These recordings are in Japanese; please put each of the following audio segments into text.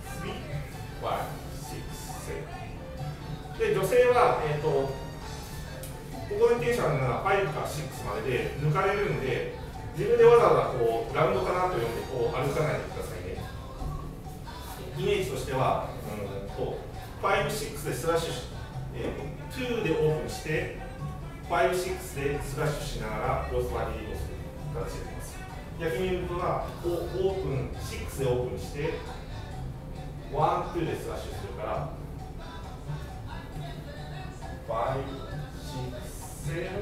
で、女性は、ここにテンションが5か6までで抜かれるんで、自分でわざわざこうラウンドかなと読んでこう歩かないでくださいね。イメージとしては、5、6でスラッシュし、2でオープンして、5、6でスラッシュしながらクロスバディリードする形でやります。逆に言うとは、オープン、6でオープンして、1、2でスラッシュするから、5、6、7、1、2、3。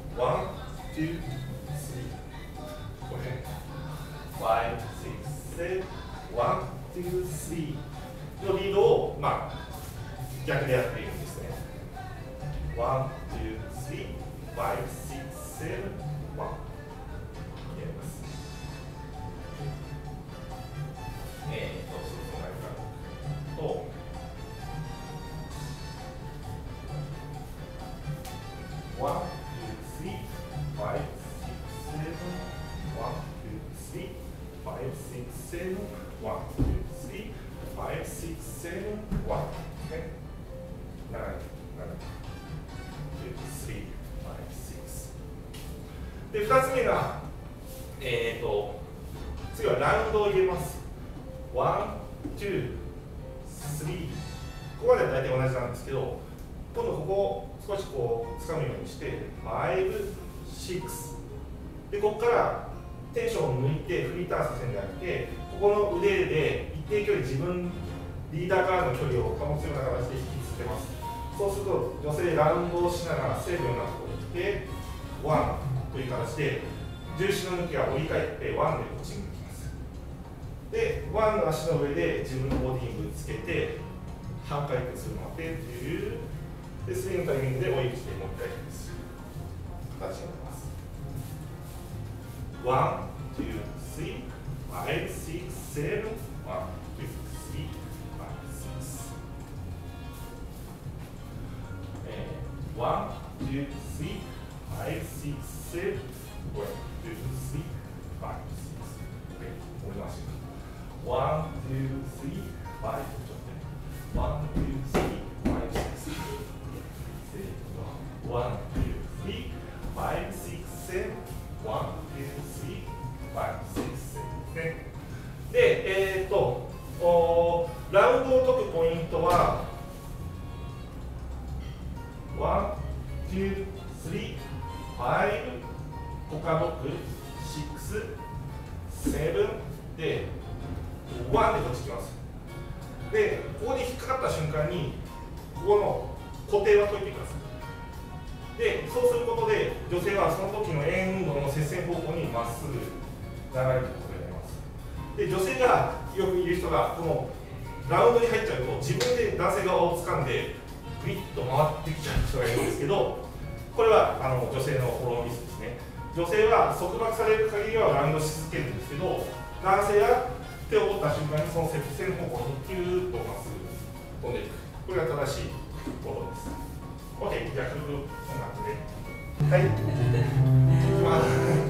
これ、5、6、7、1、2、3のリードを、まあ、逆でやっているんですね。1、2、3、5、6、7、1。 6 7 1 2 3 5 6 7 1ね7 7 2 3 5 6で2つ目が次はラウンドを入れます。1 2 3ここまでは大体同じなんですけど、今度ここを少しこう掴むようにして5 6でここからテンションを抜いてフリーターンさせるんじゃなくて、ここの腕で一定距離自分リーダーからの距離を保つような形で引きつけます。そうすると女性ラウンドをしながらセーブのようなところに来て1という形で重心の向きが折り返って1でこっちに向きます。で1の足の上で自分のボディにぶつけて半回転するのを当てるというでスイングのタイミングで追い打ちでもう一回転する形になります。1 2 3 5 6 7 1 2 3 5 6 1 2 3 5 6 7 1 2 3 5 6 思いました。1 2 3 5 1 2 3 5 6 1 2 3 5 6 7 1 2 3 5 6 7ね。で、ラウンドを解くポイントは1 2 3 5他6 6 7で1でこっち来ます。でここに引っかかった瞬間にここの固定は解いてください。でそうすることで女性はその時の円運動の接線方向にまっすぐ流れることになります。で女性がよくいる人がこのラウンドに入っちゃうと自分で男性側を掴んでグイッと回ってきちゃう人がいるんですけど、これは女性のフォローミスですね。女性は束縛される限りはラウンドし続けるんですけど、男性が手を折った瞬間にその接線方向にキューッとまっすぐ飛んでいく。これが正しいフォローです。OK、じゃあこんな感じで。はい。いきます。